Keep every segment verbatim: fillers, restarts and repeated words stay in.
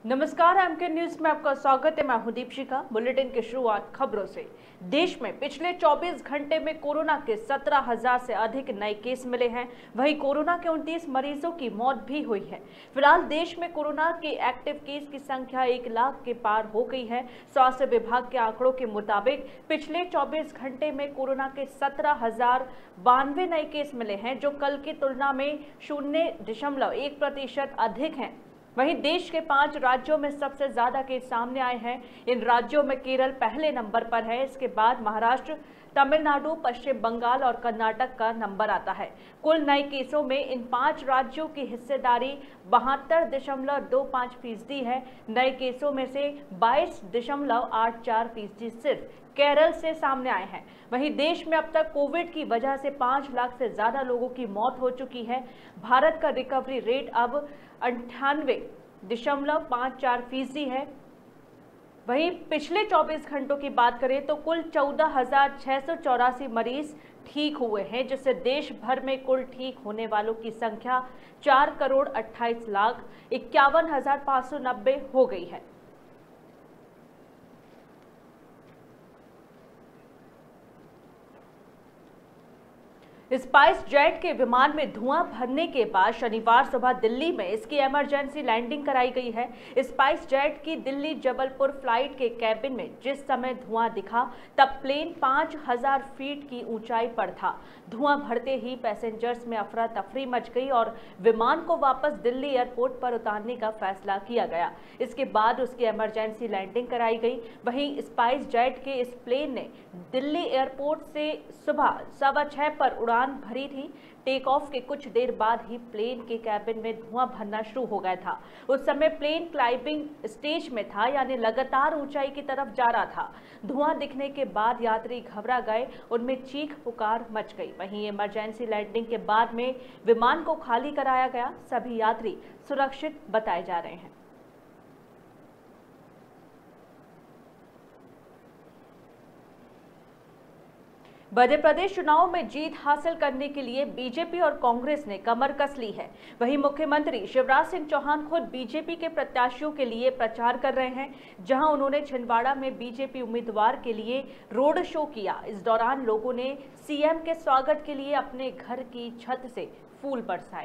नमस्कार, MK news में आपका स्वागत है। मैं हूं दीपशिका। बुलेटिन की शुरुआत खबरों से। देश में पिछले चौबीस घंटे में कोरोना के सत्रह हजार से अधिक नए केस मिले हैं। वहीं कोरोना के उनतीस मरीजों की मौत भी हुई है। फिलहाल देश में कोरोना के एक्टिव केस की संख्या एक लाख के पार हो गई है। स्वास्थ्य विभाग के आंकड़ों के मुताबिक पिछले चौबीस घंटे में कोरोना के सत्रह हजार बानवे नए केस मिले हैं, जो कल की तुलना में शून्य दशमलव एक प्रतिशत अधिक हैं। वहीं देश के पांच राज्यों में सबसे ज्यादा केस सामने आए हैं। इन राज्यों में केरल पहले नंबर पर है। इसके बाद महाराष्ट्र, तमिलनाडु, पश्चिम बंगाल और कर्नाटक का नंबर आता है। कुल नए केसों में इन पांच राज्यों की हिस्सेदारी बहत्तर दशमलव दो पाँच फीसदी है। नए केसों में से बाईस दशमलव आठ चार फीसदी सिर्फ केरल से सामने आए हैं। वहीं देश में अब तक कोविड की वजह से पांच लाख से ज्यादा लोगों की मौत हो चुकी है। भारत का रिकवरी रेट अब अंठानवे दशमलव पाँच चार फीसदी है। वहीं पिछले चौबीस घंटों की बात करें तो कुल चौदह हजार छह सौ चौरासी मरीज ठीक हुए हैं, जिससे देश भर में कुल ठीक होने वालों की संख्या चार करोड़ अट्ठाईस लाख इक्यावन हजार पाँच सौ नब्बे हो गई है। स्पाइस जेट के विमान में धुआं भरने के बाद शनिवार सुबह दिल्ली में इसकी इमरजेंसी लैंडिंग कराई गई है। स्पाइस जेट की दिल्ली जबलपुर फ्लाइट के कैबिन में जिस समय धुआं दिखा तब प्लेन पाँच हजार फीट की ऊंचाई पर था। धुआं भरते ही पैसेंजर्स में अफरा तफरी मच गई और विमान को वापस दिल्ली एयरपोर्ट पर उतारने का फैसला किया गया। इसके बाद उसकी इमरजेंसी लैंडिंग कराई गई। वहीं स्पाइस जेट के इस प्लेन ने दिल्ली एयरपोर्ट से सुबह सवा छह पर उड़ान भरी थी। टेक ऑफ के कुछ देर बाद ही प्लेन के कैबिन में धुआं भरना शुरू हो गया था। उस समय प्लेन क्लाइंबिंग स्टेज में था, यानी लगातार ऊंचाई की तरफ जा रहा था। धुआं दिखने के बाद यात्री घबरा गए, उनमें चीख पुकार मच गई। वहीं इमरजेंसी लैंडिंग के बाद में विमान को खाली कराया गया। सभी यात्री सुरक्षित बताए जा रहे हैं। मध्य प्रदेश चुनाव में जीत हासिल करने के लिए बीजेपी और कांग्रेस ने कमर कस ली है। वहीं मुख्यमंत्री शिवराज सिंह चौहान खुद बीजेपी के प्रत्याशियों के लिए प्रचार कर रहे हैं, जहां उन्होंने छिंदवाड़ा में बीजेपी उम्मीदवार के लिए रोड शो किया। इस दौरान लोगों ने सीएम के स्वागत के लिए अपने घर की छत से फूल बरसाए।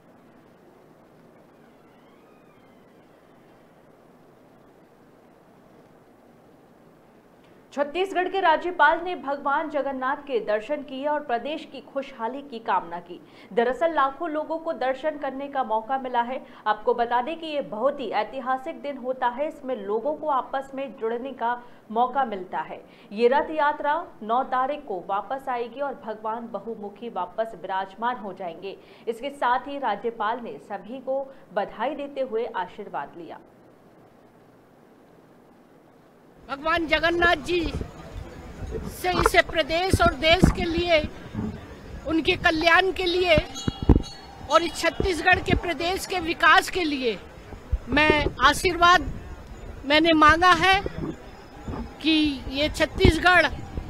छत्तीसगढ़ के राज्यपाल ने भगवान जगन्नाथ के दर्शन किए और प्रदेश की खुशहाली की कामना की। दरअसल लाखों लोगों को दर्शन करने का मौका मिला है। आपको बता दें कि ये बहुत ही ऐतिहासिक दिन होता है। इसमें लोगों को आपस में जुड़ने का मौका मिलता है। ये रथ यात्रा नौ तारीख को वापस आएगी और भगवान बहुमुखी वापस विराजमान हो जाएंगे। इसके साथ ही राज्यपाल ने सभी को बधाई देते हुए आशीर्वाद लिया। भगवान जगन्नाथ जी से इसे प्रदेश और देश के लिए, उनके कल्याण के लिए और इस छत्तीसगढ़ के प्रदेश के विकास के लिए मैं आशीर्वाद मैंने मांगा है कि ये छत्तीसगढ़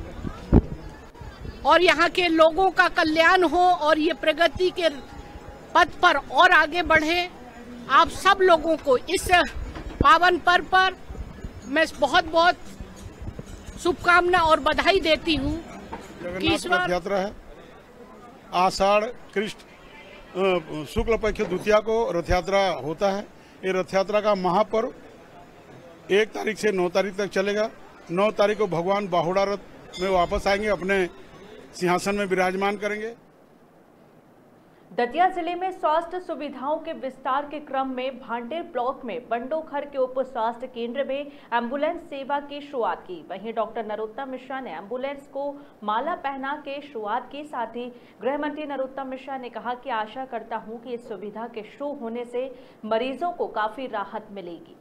और यहाँ के लोगों का कल्याण हो और ये प्रगति के पथ पर और आगे बढ़े। आप सब लोगों को इस पावन पर्व पर मैं बहुत बहुत शुभकामना और बधाई देती हूँ कि इस बार रथ यात्रा है। आषाढ़ कृष्ण शुक्ल पक्ष द्वितीया को रथ यात्रा होता है। ये रथ यात्रा का महापर्व एक तारीख से नौ तारीख तक चलेगा। नौ तारीख को भगवान बाहुड़ा रथ में वापस आएंगे, अपने सिंहासन में विराजमान करेंगे। दतिया जिले में स्वास्थ्य सुविधाओं के विस्तार के क्रम में भांडेर ब्लॉक में बंडोखर के उप स्वास्थ्य केंद्र में एम्बुलेंस सेवा की शुरुआत की। वहीं डॉक्टर नरोत्तम मिश्रा ने एम्बुलेंस को माला पहना के शुरुआत की। साथ ही गृह मंत्री नरोत्तम मिश्रा ने कहा कि आशा करता हूं कि इस सुविधा के शुरू होने से मरीजों को काफी राहत मिलेगी।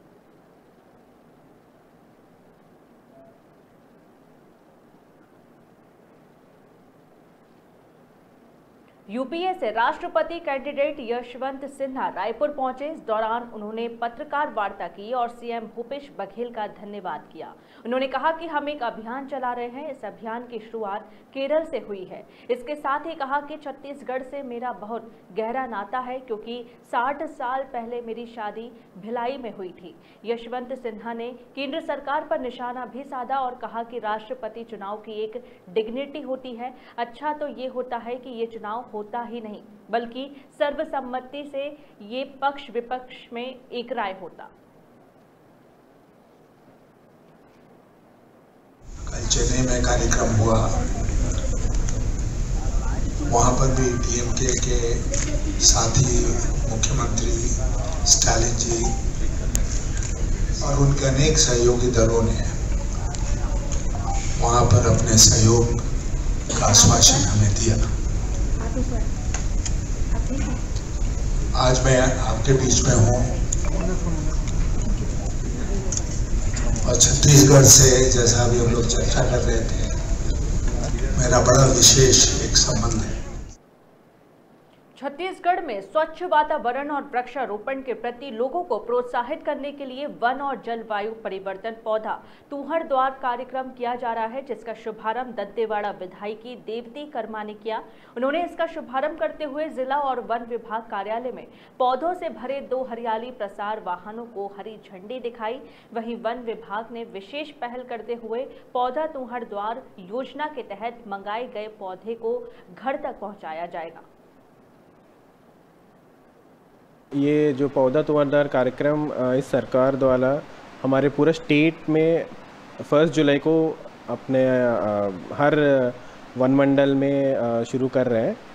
यूपीए से राष्ट्रपति कैंडिडेट यशवंत सिन्हा रायपुर पहुंचे। इस दौरान उन्होंने पत्रकार वार्ता की और सीएम भूपेश बघेल का धन्यवाद किया। उन्होंने कहा कि हम एक अभियान चला रहे हैं। इस अभियान की शुरुआत केरल से हुई है। इसके साथ ही कहा कि छत्तीसगढ़ से मेरा बहुत गहरा नाता है, क्योंकि साठ साल पहले मेरी शादी भिलाई में हुई थी। यशवंत सिन्हा ने केंद्र सरकार पर निशाना भी साधा और कहा कि राष्ट्रपति चुनाव की एक डिग्निटी होती है। अच्छा तो ये होता है कि ये चुनाव होता ही नहीं, बल्कि सर्वसम्मति से ये पक्ष विपक्ष में एक राय होता। कल चेन्नई में कार्यक्रम हुआ, वहां पर भी डीएमके के साथी मुख्यमंत्री स्टालिन जी और उनके अनेक सहयोगी दलों ने वहां पर अपने सहयोग का आश्वासन हमें दिया। आज मैं आपके बीच में हूँ और छत्तीसगढ़ से, जैसा अभी हम लोग चर्चा कर रहे थे, मेरा बड़ा विशेष एक संबंध है। छत्तीसगढ़ में स्वच्छ वातावरण और वृक्षारोपण के प्रति लोगों को प्रोत्साहित करने के लिए वन और जलवायु परिवर्तन पौधा तुहर द्वार कार्यक्रम किया जा रहा है, जिसका शुभारंभ दंतेवाड़ा विधायिकी देवती कर्मा ने किया। उन्होंने इसका शुभारंभ करते हुए जिला और वन विभाग कार्यालय में पौधों से भरे दो हरियाली प्रसार वाहनों को हरी झंडी दिखाई। वहीं वन विभाग ने विशेष पहल करते हुए पौधा तुहर द्वार योजना के तहत मंगाए गए पौधे को घर तक पहुँचाया जाएगा। ये जो पौधा तुहर द्वार कार्यक्रम इस सरकार द्वारा हमारे पूरे स्टेट में फर्स्ट जुलाई को अपने हर वन मंडल में शुरू कर रहे हैं।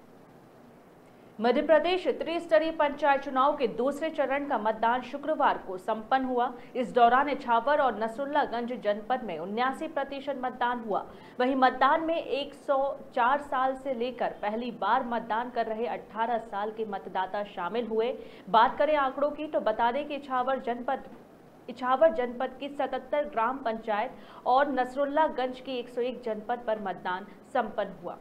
मध्य प्रदेश त्रिस्तरीय पंचायत चुनाव के दूसरे चरण का मतदान शुक्रवार को संपन्न हुआ। इस दौरान इछावर और नसरुल्लागंज जनपद में उन्यासी प्रतिशत मतदान हुआ। वहीं मतदान में एक सौ चार साल से लेकर पहली बार मतदान कर रहे अठारह साल के मतदाता शामिल हुए। बात करें आंकड़ों की तो बता दें कि इछावर जनपद इछावर जनपद की सतहत्तर ग्राम पंचायत और नसरुल्लागंज की एक सौ एक जनपद पर मतदान संपन्न हुआ।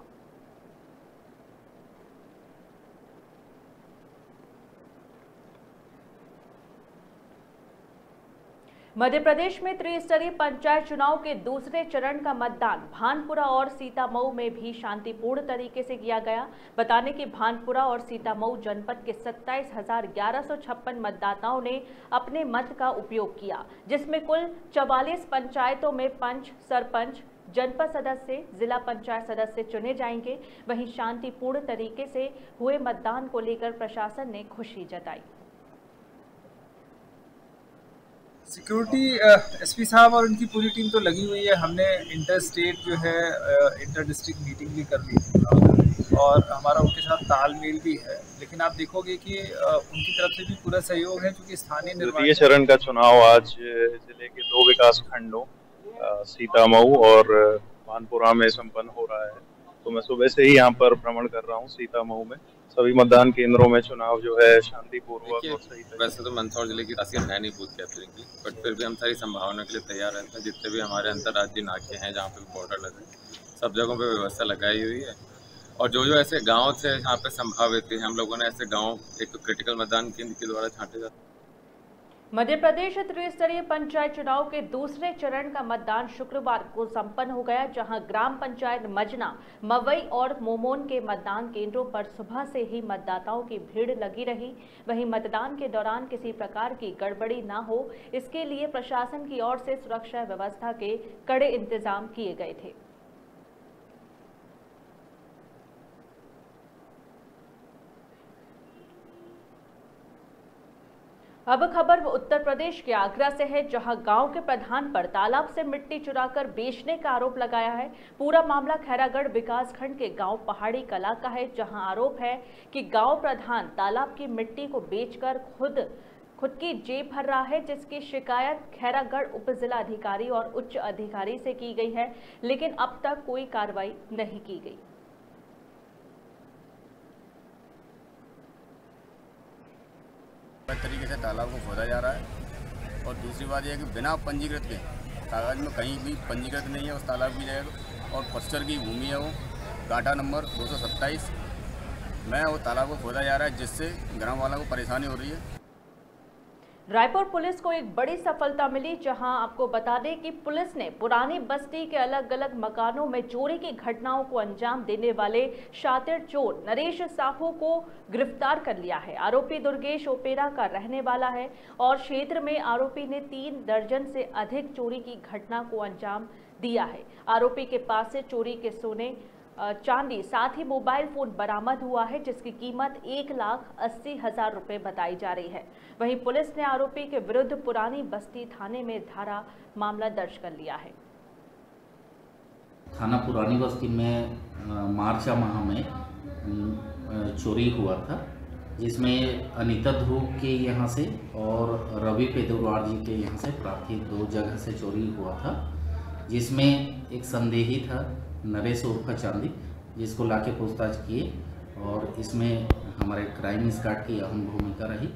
मध्य प्रदेश में त्रिस्तरीय पंचायत चुनाव के दूसरे चरण का मतदान भानपुरा और सीतामऊ में भी शांतिपूर्ण तरीके से किया गया। बताने कि भानपुरा और सीतामऊ जनपद के सत्ताईस हजार ग्यारह सौ छप्पन मतदाताओं ने अपने मत का उपयोग किया, जिसमें कुल चवालीस पंचायतों में पंच, सरपंच, जनपद सदस्य, जिला पंचायत सदस्य चुने जाएंगे। वहीं शांतिपूर्ण तरीके से हुए मतदान को लेकर प्रशासन ने खुशी जताई। सिक्योरिटी एसपी साहब और उनकी पूरी टीम तो लगी हुई है। हमने इंटर स्टेट जो है इंटर डिस्ट्रिक्ट मीटिंग भी कर ली थी और हमारा उनके साथ तालमेल भी है। लेकिन आप देखोगे कि उनकी तरफ से भी पूरा सहयोग है, क्योंकि स्थानीय द्वितीय चरण का चुनाव आज जिले के दो विकास खंडों सीतामऊ और भानपुरा में संपन्न हो रहा है। तो मैं सुबह से ही यहाँ पर भ्रमण कर रहा हूँ। सीतामऊ में सभी मतदान केंद्रों में चुनाव जो है शांतिपूर्वक और सही। वैसे तो मंदसौर जिले की खासियत है नहीं बूथ कैप्चरिंग की, बट फिर भी हम सारी संभावना के लिए तैयार रहते हैं। जितने भी हमारे अंतर्राज्यीय नाके हैं जहाँ पे बॉर्डर लगे, सब जगहों पे व्यवस्था लगाई हुई है। और जो जो ऐसे गाँव थे यहाँ पे संभावित थे, हम लोगों ने ऐसे गाँव एक तो क्रिटिकल मतदान केंद्र के द्वारा छांटे जाते। मध्य प्रदेश त्रिस्तरीय पंचायत चुनाव के दूसरे चरण का मतदान शुक्रवार को संपन्न हो गया, जहां ग्राम पंचायत मजना, मवई और मोमोन के मतदान केंद्रों पर सुबह से ही मतदाताओं की भीड़ लगी रही। वहीं मतदान के दौरान किसी प्रकार की गड़बड़ी न हो, इसके लिए प्रशासन की ओर से सुरक्षा व्यवस्था के कड़े इंतजाम किए गए थे। अब खबर उत्तर प्रदेश के आगरा से है, जहां गांव के प्रधान पर तालाब से मिट्टी चुराकर बेचने का आरोप लगाया है। पूरा मामला खैरागढ़ विकास खंड के गांव पहाड़ी कला का है, जहां आरोप है कि गांव प्रधान तालाब की मिट्टी को बेचकर खुद खुद की जेब भर रहा है, जिसकी शिकायत खैरागढ़ उप जिला अधिकारी और उच्च अधिकारी से की गई है, लेकिन अब तक कोई कार्रवाई नहीं की गई। तरीके से तालाब को खोदा जा रहा है। और दूसरी बात यह है कि बिना पंजीकृत के, कागज में कहीं भी पंजीकृत नहीं है उस तालाब की जगह, और पस्तर की भूमि है वो, गाटा नंबर दो सौ सत्ताईस में वो तालाब को खोदा जा रहा है, जिससे ग्राम वालों को परेशानी हो रही है। रायपुर पुलिस को एक बड़ी सफलता मिली, जहां आपको बता दें कि पुलिस ने पुरानी बस्ती के अलग अलग मकानों में चोरी की घटनाओं को अंजाम देने वाले शातिर चोर नरेश साहू को गिरफ्तार कर लिया है। आरोपी दुर्गेश ओपेरा का रहने वाला है और क्षेत्र में आरोपी ने तीन दर्जन से अधिक चोरी की घटना को अंजाम दिया है। आरोपी के पास से चोरी के सोने, चांदी, साथ ही मोबाइल फोन बरामद हुआ है, जिसकी कीमत एक लाख अस्सी हजार रुपए बताई जा रही है। वहीं पुलिस ने आरोपी के विरुद्ध पुरानी बस्ती थाने में धारा मामला दर्ज कर लिया है। थाना पुरानी बस्ती में मार्च माह में चोरी हुआ था, जिसमें अनीता ध्रुव के यहाँ से और रवि पेदुरवार जी के यहाँ से प्राप्त दो जगह से चोरी हुआ था, जिसमें एक संदेही था नरेश उर्फ चांदी, जिसको लाके पूछताछ किए और इसमें हमारे क्राइम स्क्वाड की अहम भूमिका रही।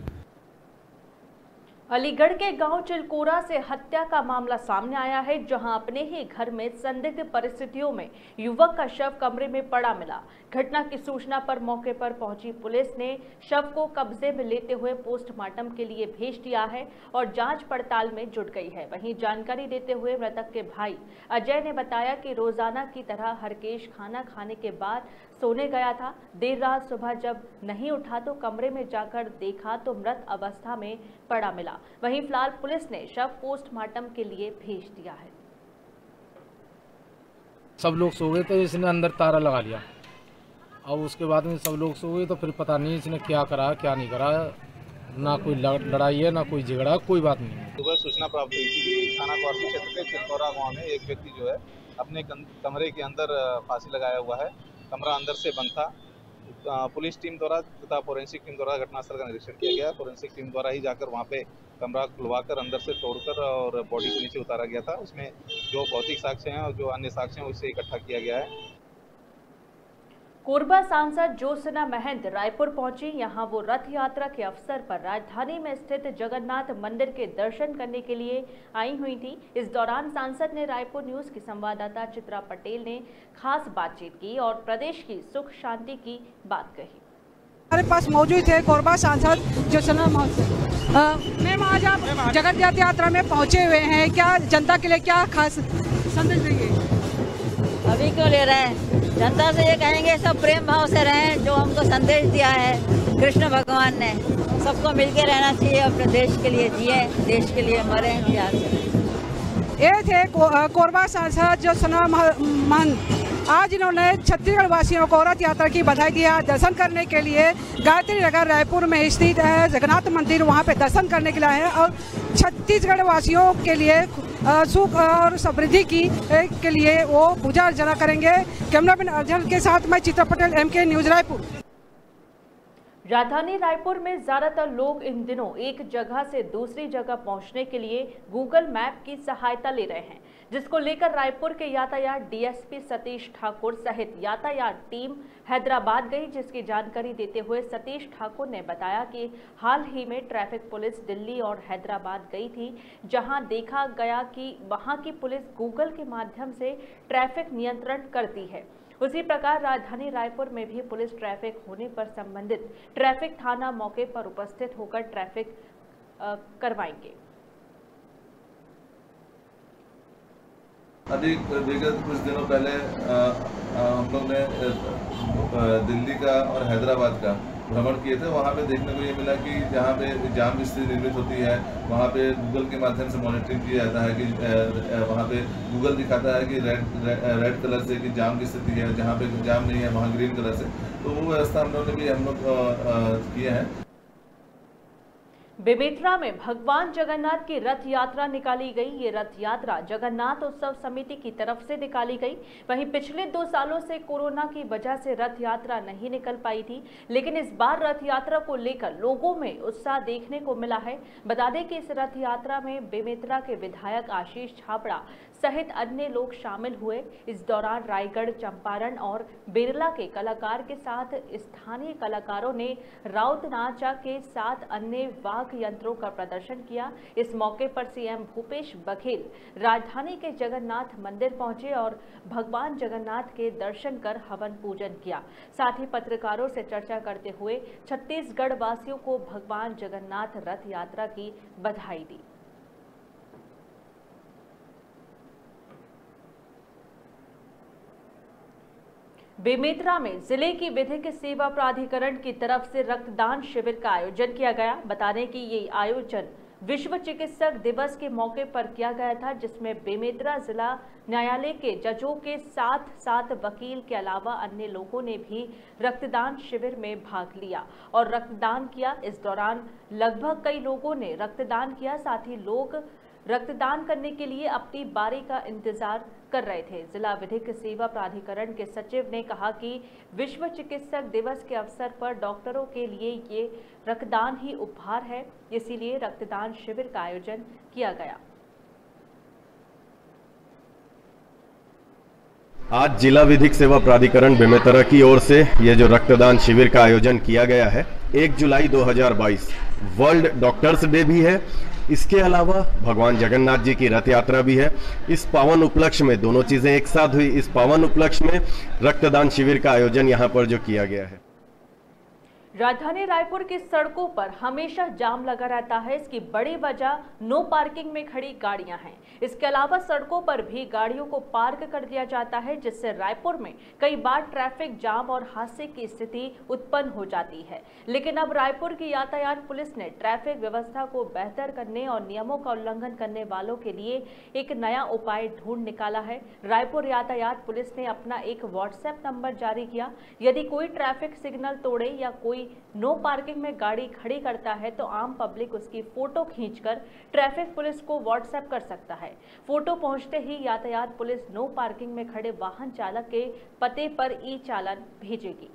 अलीगढ़ के गांव चिलकोरा से हत्या का मामला सामने आया है, जहां अपने ही घर में संदिग्ध परिस्थितियों में युवक का शव कमरे में पड़ा मिला। घटना की सूचना पर मौके पर पहुंची पुलिस ने शव को कब्जे में लेते हुए पोस्टमार्टम के लिए भेज दिया है और जांच पड़ताल में जुट गई है। वहीं जानकारी देते हुए मृतक के भाई अजय ने बताया कि रोजाना की तरह हरकेश खाना खाने के बाद सोने गया था। देर रात सुबह जब नहीं उठा तो कमरे में जाकर देखा तो मृत अवस्था में पड़ा मिला। वहीं फिलहाल पुलिस ने शव पोस्टमार्टम के लिए भेज दिया है। सब लोग सो गए तो इसने अंदर ताला लगा लिया और उसके बाद में सब लोग सो गए तो फिर पता नहीं इसने क्या करा क्या नहीं करा, ना कोई लड़ाई है ना कोई झगड़ा, कोई बात नहीं। सुबह सूचना प्राप्त हुई थी कि थाना कौरसी क्षेत्र के चिलकोरा गांव में एक व्यक्ति जो है अपने कमरे के अंदर फांसी लगाया हुआ है। कमरा अंदर से बंद था। पुलिस टीम द्वारा तथा फोरेंसिक टीम द्वारा घटनास्थल का निरीक्षण किया गया। फोरेंसिक टीम द्वारा ही जाकर वहां पे कमरा खुलवाकर अंदर से तोड़कर और बॉडी को नीचे उतारा गया था। उसमें जो भौतिक साक्ष्य हैं और जो अन्य साक्ष्य हैं उसे इकट्ठा किया गया है। कोरबा सांसद ज्योत्सना महंत रायपुर पहुंची। यहां वो रथ यात्रा के अवसर पर राजधानी में स्थित जगन्नाथ मंदिर के दर्शन करने के लिए आई हुई थी। इस दौरान सांसद ने रायपुर न्यूज की संवाददाता चित्रा पटेल ने खास बातचीत की और प्रदेश की सुख शांति की बात कही। हमारे पास मौजूद थे कोरबा सांसद ज्योत्सना महंत। मैम, आज आप जगन्नाथ यात्रा में पहुंचे हुए हैं, क्या जनता के लिए क्या खास संदेश देंगे? अभी क्यों ले रहे हैं? जनता से ये कहेंगे सब प्रेम भाव से रहें, जो हमको संदेश दिया है कृष्ण भगवान ने। सबको मिलके रहना चाहिए, अपने देश के लिए जिए, देश के लिए मरे, प्यार से। ये थे कोरबा सांसद ज्योत्सना महंत। आज इन्होंने छत्तीसगढ़ वासियों को रथ यात्रा की बधाई दिया। दर्शन करने के लिए गायत्री नगर रायपुर में स्थित है जगन्नाथ मंदिर, वहां पे दर्शन करने के लिए आए और छत्तीसगढ़ वासियों के लिए सुख और समृद्धि की के लिए वो पूजा अर्चना करेंगे। कैमरामैन अर्जुन के साथ मैं Chitra Patel, M K news Raipur. राजधानी रायपुर में ज्यादातर लोग इन दिनों एक जगह से दूसरी जगह पहुंचने के लिए गूगल मैप की सहायता ले रहे हैं, जिसको लेकर रायपुर के यातायात डीएसपी सतीश ठाकुर सहित यातायात टीम हैदराबाद गई। जिसकी जानकारी देते हुए सतीश ठाकुर ने बताया कि हाल ही में ट्रैफिक पुलिस दिल्ली और हैदराबाद गई थी, जहां देखा गया कि वहां की पुलिस गूगल के माध्यम से ट्रैफिक नियंत्रण करती है। उसी प्रकार राजधानी रायपुर में भी पुलिस ट्रैफिक होने पर संबंधित ट्रैफिक थाना मौके पर उपस्थित होकर ट्रैफिक करवाएंगे। अभी विगत कुछ दिनों पहले आ, आ, हम लोग ने दिल्ली का और हैदराबाद का भ्रमण किए थे। वहाँ पे देखने को ये मिला कि जहाँ पे जाम की स्थिति निर्मित होती है, वहाँ पे गूगल के माध्यम से मॉनिटरिंग किया जाता है कि वहाँ पे गूगल दिखाता है कि रेड रेड कलर से कि जाम की स्थिति है, जहाँ पे जाम नहीं है वहाँ ग्रीन कलर से। तो वो व्यवस्था हम लोग ने भी हम लोग किए हैं। बेमेतरा में भगवान जगन्नाथ की रथ यात्रा निकाली गई। ये रथ यात्रा जगन्नाथ उत्सव समिति की तरफ से निकाली गई। वहीं पिछले दो सालों से कोरोना की वजह से रथ यात्रा नहीं निकल पाई थी, लेकिन इस बार रथ यात्रा को लेकर लोगों में उत्साह देखने को मिला है। बता दें कि इस रथ यात्रा में बेमेतरा के विधायक आशीष छाबड़ा सहित अन्य लोग शामिल हुए। इस दौरान रायगढ़, चंपारण और बेरला के कलाकार के साथ स्थानीय कलाकारों ने राउत नाचा के साथ अन्य वाद्य यंत्रों का प्रदर्शन किया। इस मौके पर सीएम भूपेश बघेल राजधानी के जगन्नाथ मंदिर पहुंचे और भगवान जगन्नाथ के दर्शन कर हवन पूजन किया। साथ ही पत्रकारों से चर्चा करते हुए छत्तीसगढ़ वासियों को भगवान जगन्नाथ रथ यात्रा की बधाई दी। बेमेतरा में जिले की विधिक सेवा प्राधिकरण की तरफ से रक्तदान शिविर का आयोजन किया गया। बता दें कि ये आयोजन विश्व चिकित्सक दिवस के मौके पर किया गया था, जिसमें बेमेतरा जिला न्यायालय के जजों के साथ साथ वकील के अलावा अन्य लोगों ने भी रक्तदान शिविर में भाग लिया और रक्तदान किया। इस दौरान लगभग कई लोगों ने रक्तदान किया। साथ ही लोग रक्तदान करने के लिए अपनी बारी का इंतजार कर रहे थे। जिला विधिक सेवा प्राधिकरण के सचिव ने कहा कि विश्व चिकित्सक दिवस के अवसर पर डॉक्टरों के लिए ये रक्तदान ही उपहार है, इसीलिए रक्तदान शिविर का आयोजन किया गया। आज जिला विधिक सेवा प्राधिकरण बेमेतरा की ओर से ये जो रक्तदान शिविर का आयोजन किया गया है, एक जुलाई दो हज़ार बाईस वर्ल्ड डॉक्टर्स डे भी है। इसके अलावा भगवान जगन्नाथ जी की रथ यात्रा भी है। इस पावन उपलक्ष्य में दोनों चीजें एक साथ हुई। इस पावन उपलक्ष्य में रक्तदान शिविर का आयोजन यहाँ पर जो किया गया है। राजधानी रायपुर की सड़कों पर हमेशा जाम लगा रहता है। इसकी बड़ी वजह नो पार्किंग में खड़ी गाड़ियां हैं। इसके अलावा सड़कों पर भी गाड़ियों को पार्क कर दिया जाता है, जिससे रायपुर में कई बार ट्रैफिक जाम और हादसे की स्थिति उत्पन्न हो जाती है। लेकिन अब रायपुर की यातायात पुलिस ने ट्रैफिक व्यवस्था को बेहतर करने और नियमों का उल्लंघन करने वालों के लिए एक नया उपाय ढूंढ निकाला है। रायपुर यातायात पुलिस ने अपना एक व्हाट्सएप नंबर जारी किया। यदि कोई ट्रैफिक सिग्नल तोड़े या कोई नो पार्किंग में गाड़ी खड़ी करता है तो आम पब्लिक उसकी फोटो खींचकर ट्रैफिक पुलिस को व्हाट्सएप कर सकता है। फोटो पहुंचते ही यातायात पुलिस नो पार्किंग में खड़े वाहन चालक के पते पर ई चालान भेजेगी।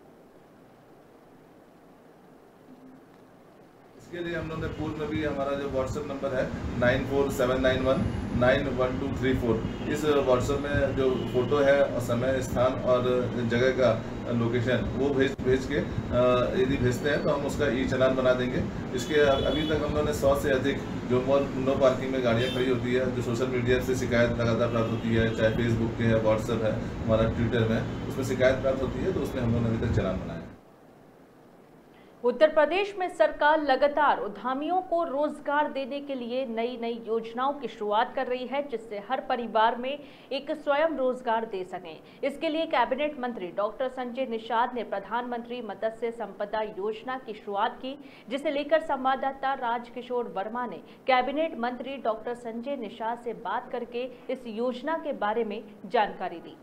इसके लिए हम लोगों ने पूर्व में भी हमारा जो व्हाट्सएप नंबर है nine four seven nine one nine one two three four, इस व्हाट्सएप में जो फोटो है और समय, स्थान और जगह का लोकेशन वो भेज भेज के यदि भेजते हैं तो हम उसका ई चालान बना देंगे। इसके अभी तक हम लोगों ने सौ से अधिक जो नो पार्किंग में गाड़ियाँ खड़ी होती है, जो सोशल मीडिया से शिकायत लगातार प्राप्त होती है, चाहे फेसबुक के है, व्हाट्सएप है, हमारा ट्विटर में, उसमें शिकायत प्राप्त होती है, तो उसमें हम लोगों ने अभी तक चालान बनाया। उत्तर प्रदेश में सरकार लगातार उद्यमियों को रोजगार देने के लिए नई नई योजनाओं की शुरुआत कर रही है, जिससे हर परिवार में एक स्वयं रोजगार दे सकें। इसके लिए कैबिनेट मंत्री डॉक्टर संजय निषाद ने प्रधानमंत्री मत्स्य संपदा योजना की शुरुआत की, जिसे लेकर संवाददाता राजकिशोर वर्मा ने कैबिनेट मंत्री डॉक्टर संजय निषाद से बात करके इस योजना के बारे में जानकारी दी।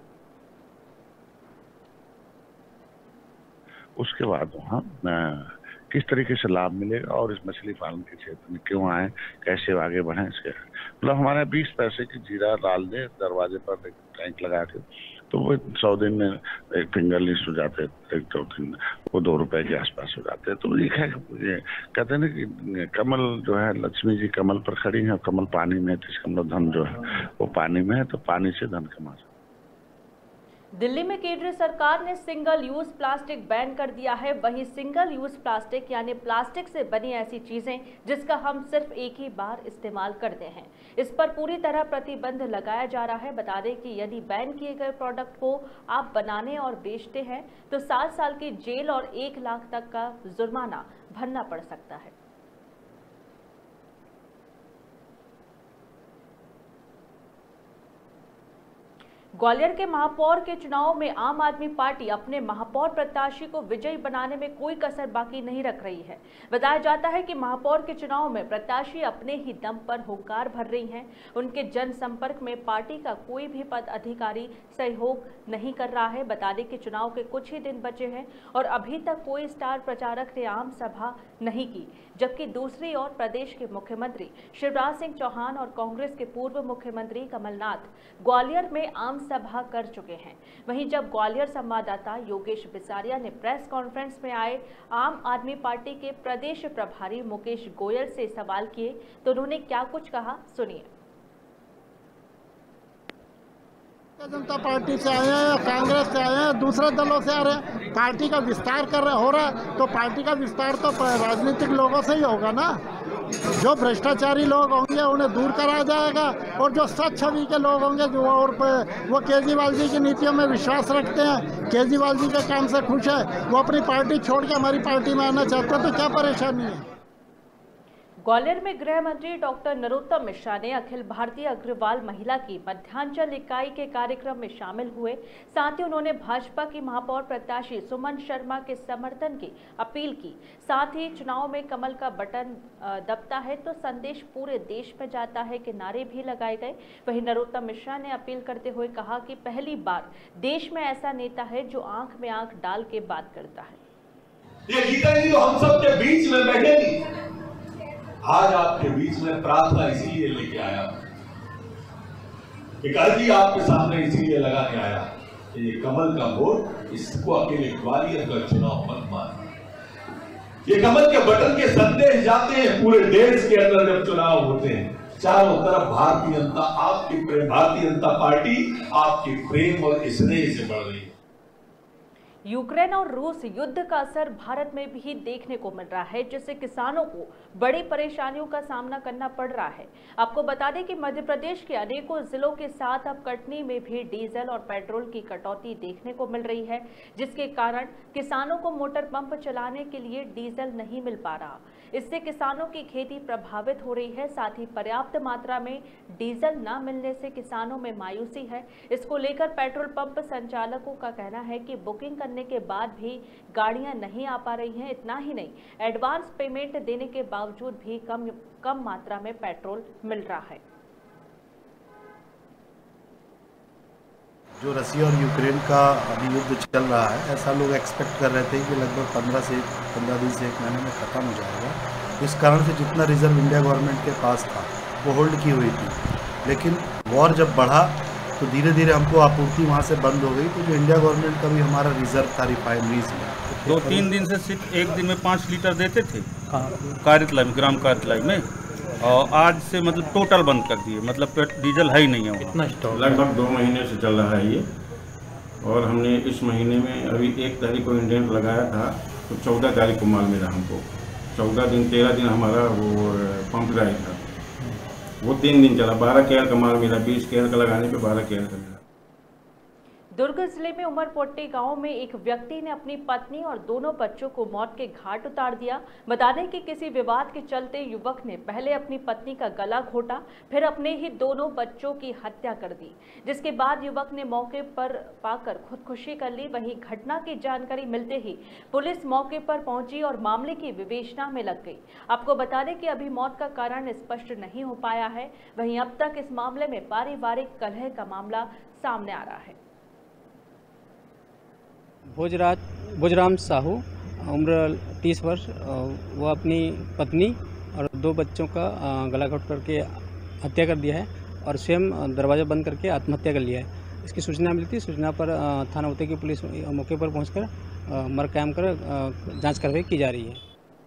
उसके बाद वहाँ किस तरीके से लाभ मिलेगा और इस मछली पालन के क्षेत्र में क्यों आए, कैसे आगे बढ़े, इसके मतलब हमारे बीस पैसे की जीरा डाल दे दरवाजे पर एक टैंक लगा के, तो वो सौ दिन में एक फिंगर लिस्ट हो जाते, एक दो दिन वो दो रुपए के आसपास हो जाते हैं। तो ये ये कहते हैं ना कि कमल जो है, लक्ष्मी जी कमल पर खड़ी है, कमल पानी में है, तो इसका मतलब धन जो है वो पानी में है, तो पानी से धन कमा सकते। दिल्ली में केंद्र सरकार ने सिंगल यूज प्लास्टिक बैन कर दिया है। वहीं सिंगल यूज प्लास्टिक यानी प्लास्टिक से बनी ऐसी चीजें जिसका हम सिर्फ एक ही बार इस्तेमाल करते हैं, इस पर पूरी तरह प्रतिबंध लगाया जा रहा है। बता दें कि यदि बैन किए गए प्रोडक्ट को आप बनाने और बेचते हैं तो सात साल की जेल और एक लाख तक का जुर्माना भरना पड़ सकता है। ग्वालियर के महापौर के चुनाव में आम आदमी पार्टी अपने महापौर प्रत्याशी को विजयी बनाने में कोई कसर बाकी नहीं रख रही है। बताया जाता है कि महापौर के चुनाव में प्रत्याशी अपने ही दम पर हुंकार भर रही हैं। उनके जनसंपर्क में पार्टी का कोई भी पद अधिकारी सहयोग नहीं कर रहा है। बता दें कि चुनाव के कुछ ही दिन बचे हैं और अभी तक कोई स्टार प्रचारक ने आम सभा नहीं की, जबकि दूसरी ओर प्रदेश के मुख्यमंत्री शिवराज सिंह चौहान और कांग्रेस के पूर्व मुख्यमंत्री कमलनाथ ग्वालियर में आम सभा कर चुके हैं। वहीं जब ग्वालियर संवाददाता योगेश बिसारिया ने प्रेस कॉन्फ्रेंस में आए आम आदमी पार्टी के प्रदेश प्रभारी मुकेश गोयल से सवाल किए तो उन्होंने क्या कुछ कहा, सुनिए। जनता पार्टी से आए हैं या कांग्रेस से आए हैं, दूसरे दलों से आ रहे हैं, पार्टी का विस्तार कर रहे हो रहा है, तो पार्टी का विस्तार तो राजनीतिक लोगों से ही होगा ना। जो भ्रष्टाचारी लोग होंगे उन्हें दूर कराया जाएगा, और जो सच छवि के लोग होंगे जो और वो केजरीवाल जी की नीतियों में विश्वास रखते हैं, केजरीवाल जी के काम से खुश है, वो अपनी पार्टी छोड़ के हमारी पार्टी में आना चाहते हैं, तो क्या परेशानी है। ग्वालियर में गृह मंत्री डॉक्टर नरोत्तम मिश्रा ने अखिल भारतीय अग्रवाल महिला की मध्यांचल इकाई के कार्यक्रम में शामिल हुए। साथ ही उन्होंने भाजपा की महापौर प्रत्याशी सुमन शर्मा के समर्थन की अपील की। साथ ही चुनाव में कमल का बटन दबता है तो संदेश पूरे देश में जाता है के नारे भी लगाए गए। वहीं नरोत्तम मिश्रा ने अपील करते हुए कहा कि पहली बार देश में ऐसा नेता है जो आंख में आंख डाल के बात करता है। ये गीता जी तो हम सबके बीच में बैठेगी। आज आपके बीच में प्रार्थना इसीलिए लेके आया कि कल जी आपके सामने इसीलिए लगाने आया कि ये कमल का वोट, इसको अकेले ग्वालियर का चुनाव मत मान। ये कमल के बटन के संदेश जाते हैं पूरे देश के अंदर जब चुनाव होते हैं। चारों तरफ भारतीय जनता आपकी प्रेम भारतीय जनता पार्टी आपकी प्रेम और स्नेह से बढ़ रही है। यूक्रेन और रूस युद्ध का असर भारत में भी देखने को मिल रहा है, जिससे किसानों को बड़ी परेशानियों का सामना करना पड़ रहा है। आपको बता दें कि मध्य प्रदेश के अनेकों जिलों के साथ अब कटनी में भी डीजल और पेट्रोल की कटौती देखने को मिल रही है, जिसके कारण किसानों को मोटर पंप चलाने के लिए डीजल नहीं मिल पा रहा। इससे किसानों की खेती प्रभावित हो रही है। साथ ही पर्याप्त मात्रा में डीजल न मिलने से किसानों में मायूसी है। इसको लेकर पेट्रोल पंप संचालकों का कहना है कि बुकिंग करने के बाद भी गाड़ियां नहीं आ पा रही हैं। इतना ही नहीं, एडवांस पेमेंट देने के बावजूद भी कम कम मात्रा में पेट्रोल मिल रहा है। जो रसिया और यूक्रेन का अभी युद्ध चल रहा है, ऐसा लोग एक्सपेक्ट कर रहे थे कि लगभग पंद्रह से पंद्रह दिन से एक महीने में ख़त्म हो जाएगा। इस कारण से जितना रिजर्व इंडिया गवर्नमेंट के पास था वो होल्ड की हुई थी, लेकिन वॉर जब बढ़ा तो धीरे धीरे हमको आपूर्ति वहाँ से बंद हो गई। तो जो इंडिया गवर्नमेंट का भी हमारा रिजर्व था रिफाइनरीज में, दो तीन दिन से सिर्फ एक दिन में पाँच लीटर देते थे कार्यतलाई में, ग्राम कार्यतलाई में, और आज से मतलब टोटल बंद कर दिए, मतलब डीजल है ही नहीं है वहाँ। लगभग दो महीने से चल रहा है ये, और हमने इस महीने में अभी एक तारीख को इंडेंट लगाया था तो चौदह तारीख को माल मिला हमको। चौदह दिन तेरह दिन हमारा वो पंप ड्राइव था, वो तीन दिन चला, बारह केयर का माल मिला, बीस केयर का लगाने पे बारह केयर का मिला। दुर्ग जिले में उमरपोट्टी गांव में एक व्यक्ति ने अपनी पत्नी और दोनों बच्चों को मौत के घाट उतार दिया। बता दें कि किसी विवाद के चलते युवक ने पहले अपनी पत्नी का गला घोटा, फिर अपने ही दोनों बच्चों की हत्या कर दी, जिसके बाद युवक ने मौके पर पाकर खुदकुशी कर ली। वहीं घटना की जानकारी मिलते ही पुलिस मौके पर पहुंची और मामले की विवेचना में लग गई। आपको बता दें कि अभी मौत का कारण स्पष्ट नहीं हो पाया है। वहीं अब तक इस मामले में पारिवारिक कलह का मामला सामने आ रहा है। भोजराज भोजराम साहू, उम्र तीस वर्ष, वो अपनी पत्नी और दो बच्चों का गला घोट करके हत्या कर दिया है और स्वयं दरवाज़ा बंद करके आत्महत्या कर लिया है। इसकी सूचना मिली थी। सूचना पर थाना उते की पुलिस मौके पर पहुंचकर मर्ग कायम कर जांच कार्रवाई की जा रही है।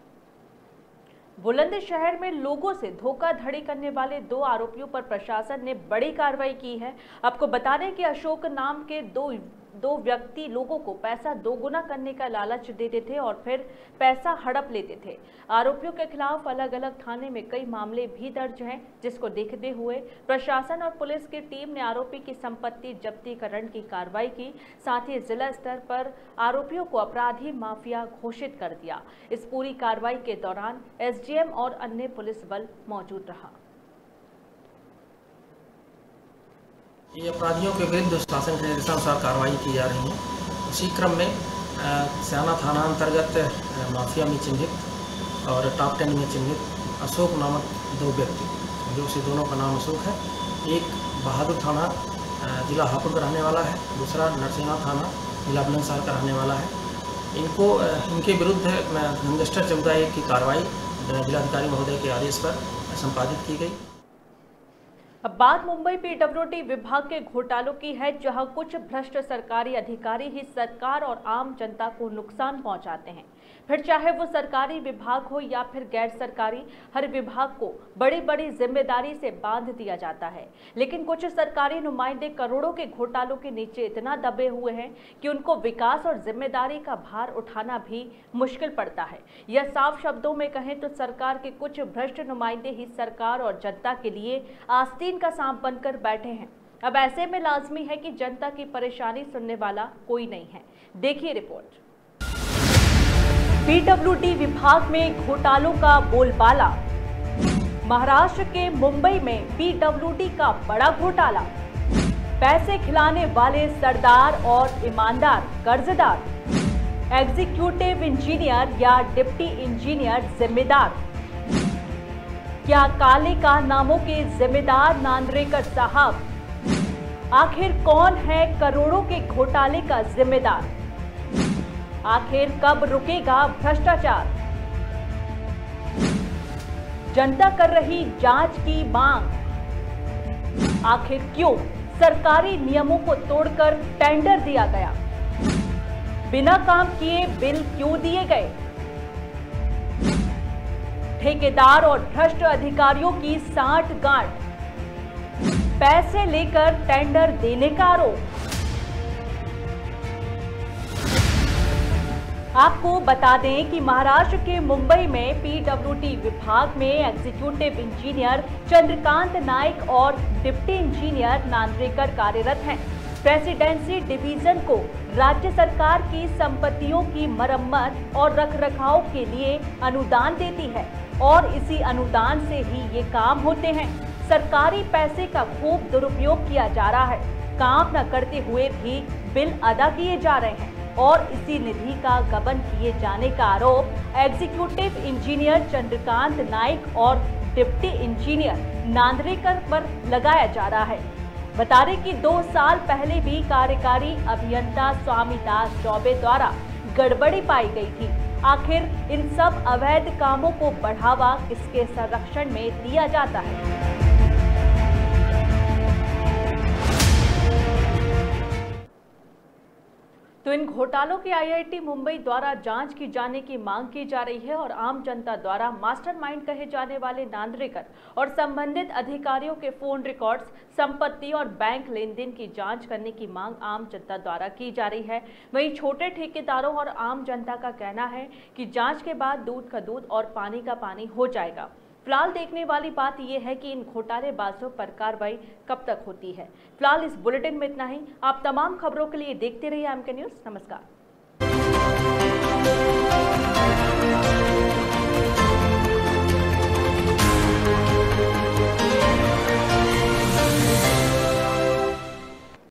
बुलंदशहर में लोगों से धोखाधड़ी करने वाले दो आरोपियों पर प्रशासन ने बड़ी कार्रवाई की है। आपको बता दें कि अशोक नाम के दो दो व्यक्ति लोगों को पैसा दोगुना करने का लालच देते थे और फिर पैसा हड़प लेते थे। आरोपियों के खिलाफ अलग अलग थाने में कई मामले भी दर्ज हैं, जिसको देखते हुए प्रशासन और पुलिस की टीम ने आरोपी की संपत्ति जब्तीकरण की कार्रवाई की। साथ ही जिला स्तर पर आरोपियों को अपराधी माफिया घोषित कर दिया। इस पूरी कार्रवाई के दौरान एसडीएम और अन्य पुलिस बल मौजूद रहा। ये अपराधियों के विरुद्ध शासन के निर्देशानुसार कार्रवाई की जा रही है। उसी क्रम में स्याना थाना अंतर्गत माफिया में चिन्हित और टॉप टेन में चिन्हित अशोक नामक दो व्यक्ति, जो से दोनों का नाम अशोक है, एक बहादुर थाना जिला हापुड़ का रहने वाला है, दूसरा नरसिंहा थाना जिला बुलंदशहर का रहने वाला है। इनको इनके विरुद्ध गैंगस्टर चौदह एक की कार्रवाई जिलाधिकारी महोदय के आदेश पर संपादित की गई। अब बात मुंबई पीडब्ल्यूडी विभाग के घोटालों की है, जहां कुछ भ्रष्ट सरकारी अधिकारी ही सरकार और आम जनता को नुकसान पहुंचाते हैं। फिर चाहे वो सरकारी विभाग हो या फिर गैर सरकारी, हर विभाग को बड़ी बड़ी जिम्मेदारी से बांध दिया जाता है। लेकिन कुछ सरकारी नुमाइंदे करोड़ों के घोटालों के नीचे इतना दबे हुए हैं कि उनको विकास और जिम्मेदारी का भार उठाना भी मुश्किल पड़ता है। यह साफ शब्दों में कहें तो सरकार के कुछ भ्रष्ट नुमाइंदे ही सरकार और जनता के लिए आस्तीन का सांप बनकर बैठे हैं। अब ऐसे में लाजमी है कि जनता की परेशानी सुनने वाला कोई नहीं है। देखिए रिपोर्ट। पीडब्ल्यूडी विभाग में घोटालों का बोलबाला। महाराष्ट्र के मुंबई में पीडब्ल्यूडी का बड़ा घोटाला। पैसे खिलाने वाले सरदार और ईमानदार कर्जदार। एग्जीक्यूटिव इंजीनियर या डिप्टी इंजीनियर जिम्मेदार। क्या काले का नामों के जिम्मेदार नांद्रेकर साहब? आखिर कौन है करोड़ों के घोटाले का जिम्मेदार? आखिर कब रुकेगा भ्रष्टाचार? जनता कर रही जांच की मांग। आखिर क्यों सरकारी नियमों को तोड़कर टेंडर दिया गया? बिना काम किए बिल क्यों दिए गए? ठेकेदार और भ्रष्ट अधिकारियों की सांठ-गांठ। पैसे लेकर टेंडर देने का आरोप। आपको बता दें कि महाराष्ट्र के मुंबई में पीडब्ल्यूडी विभाग में एग्जीक्यूटिव इंजीनियर चंद्रकांत नाइक और डिप्टी इंजीनियर नांद्रेकर कार्यरत हैं। प्रेसिडेंसी डिवीजन को राज्य सरकार की संपत्तियों की मरम्मत और रखरखाव के लिए अनुदान देती है और इसी अनुदान से ही ये काम होते हैं। सरकारी पैसे का खूब दुरुपयोग किया जा रहा है। काम न करते हुए भी बिल अदा किए जा रहे हैं और इसी निधि का गबन किए जाने का आरोप एग्जीक्यूटिव इंजीनियर चंद्रकांत नाइक और डिप्टी इंजीनियर नांद्रेकर पर लगाया जा रहा है। बता दें कि दो साल पहले भी कार्यकारी अभियंता स्वामीदास चौबे द्वारा गड़बड़ी पाई गई थी। आखिर इन सब अवैध कामों को बढ़ावा किसके संरक्षण में दिया जाता है? तो इन घोटालों की आईआईटी मुंबई द्वारा जांच की जाने की मांग की जा रही है और आम जनता द्वारा मास्टरमाइंड कहे जाने वाले नांद्रेकर और संबंधित अधिकारियों के फोन रिकॉर्ड्स, संपत्ति और बैंक लेन देन की जांच करने की मांग आम जनता द्वारा की जा रही है। वहीं छोटे ठेकेदारों और आम जनता का कहना है कि जांच के बाद दूध का दूध और पानी का पानी हो जाएगा। फिलहाल देखने वाली बात यह है कि इन घोटालेबाजों पर कार्रवाई कब तक होती है। फिलहाल इस बुलेटिन में इतना ही। आप तमाम खबरों के लिए देखते रहिए एमके न्यूज़। नमस्कार।